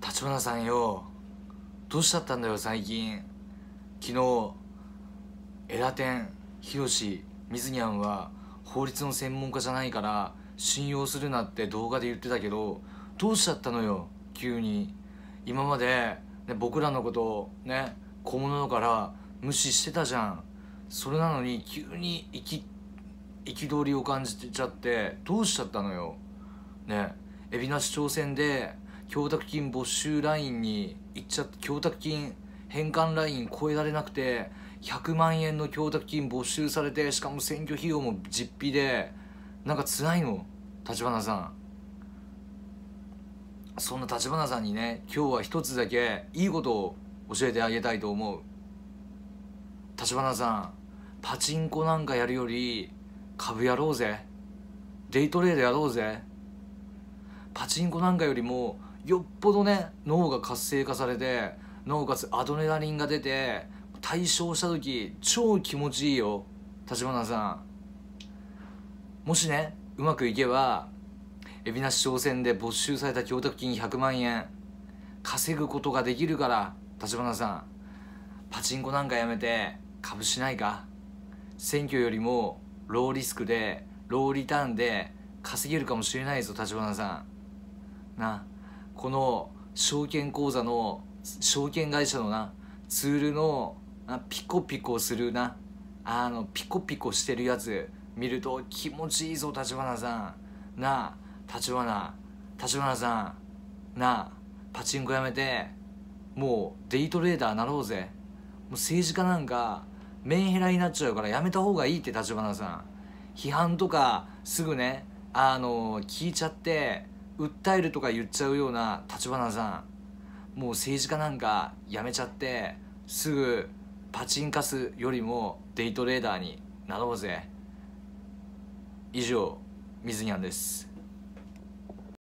立花さんよ、どうしちゃったんだよ最近。昨日エラテンヒロシ水にゃんは法律の専門家じゃないから信用するなって動画で言ってたけど、どうしちゃったのよ急に。今まで、ね、僕らのことをね小物だから無視してたじゃん。それなのに急に憤りを感じちゃって、どうしちゃったのよね。海老名市長選で供託金没収ラインに行っちゃって、供託金返還ライン超えられなくて100万円の供託金没収されて、しかも選挙費用も実費で、なんか辛いの立花さん。そんな立花さんにね、今日は一つだけいいことを教えてあげたいと思う。立花さん、パチンコなんかやるより株やろうぜ。デイトレードやろうぜ。パチンコなんかよりもよっぽどね、脳が活性化されて、なおかつアドレナリンが出て、対象した時超気持ちいいよ立花さん。もしね、うまくいけば海老名市長選で没収された供託金100万円稼ぐことができるから、立花さん、パチンコなんかやめて株しないか。選挙よりもローリスクでローリターンで稼げるかもしれないぞ立花さんな。この証券口座の証券会社のなツールのピコピコするな、ピコピコしてるやつ見ると気持ちいいぞ立花さんな。立花さんな、パチンコやめてもうデイトレーダーなろうぜ。もう政治家なんかメンヘラになっちゃうからやめた方がいいって立花さん。批判とかすぐね聞いちゃって訴えるとか言っちゃうような立花さん、もう政治家なんかやめちゃってすぐパチンカスよりもデイトレーダーになろうぜ。以上、水にゃんです。